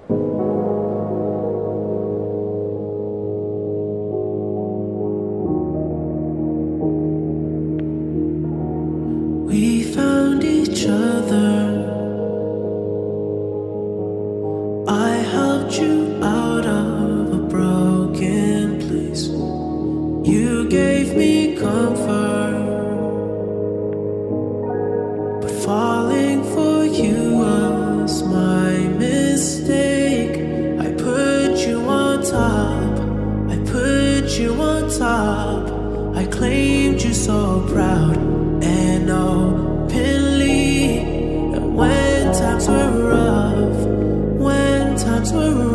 We found each other. I helped you out of a broken place. You gave me comfort, but falling for you was my mistake. I put you on top, I put you on top. I claimed you so proud and openly. And when times were rough, when times were